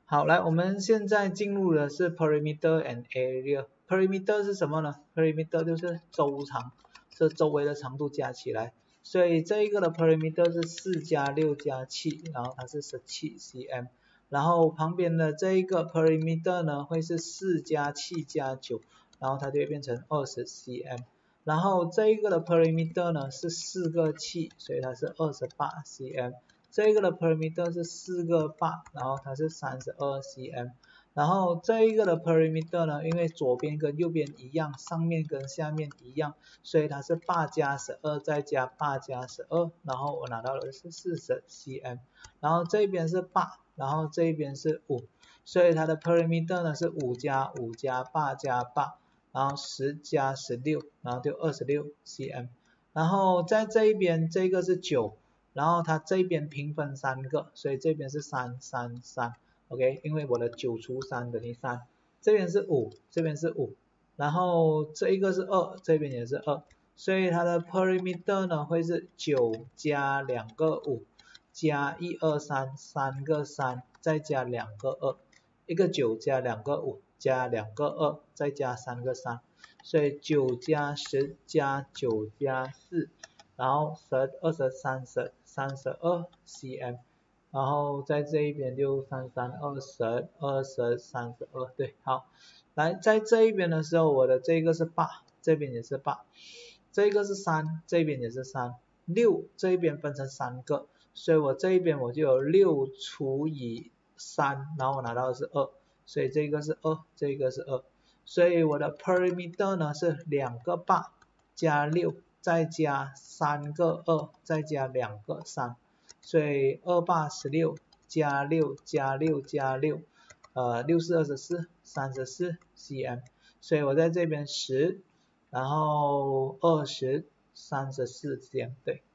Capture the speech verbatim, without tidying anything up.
好，来，我们现在进入的是 perimeter and area。perimeter 是什么呢 ？perimeter 就是周长，是周围的长度加起来。所以这一个的 perimeter 是四加六加七，然后它是十七 cm。然后旁边的这一个 perimeter 呢，会是四加七加九，然后它就会变成二十 cm。然后这一个的 perimeter 呢是四个七，所以它是二十八 cm。这个的 perimeter 是四个八，然后它是三十二 cm。然后这一个的 perimeter 呢，因为左边跟右边一样，上面跟下面一样，所以它是八加十二再加八加十二，然后我拿到的是四十 cm。然后这边是八，然后这边是五，所以它的 perimeter 呢是五加五加八加八，然后十加十六，然后就二十六 cm。然后在这一边这个是九。然后它这边平分三个，所以这边是三三三 ，OK， 因为我的九除三等于三，这边是五，这边是五，然后这一个是二，这边也是二，所以它的 perimeter 呢会是九加两个五，加一二三三个三，再加两个二，一个九加两个五，加两个二，再加三个三，所以九加十加九加四。然后十、二十、三十、三十二 cm， 然后在这一边就三三二十、二十、三十二，对，好，来在这一边的时候，我的这个是八，这边也是八，这个是三，这边也是三，六这一边分成三个，所以我这一边我就有六除以三，然后我拿到的是二，所以这个是二，这个是二，所以我的 perimeter 呢是两个八加六。再加三个二，再加两个三，所以二八十六加六加六加六，呃，六四二十四，三十四 cm， 所以我在这边十，然后二十，三十四 cm，对。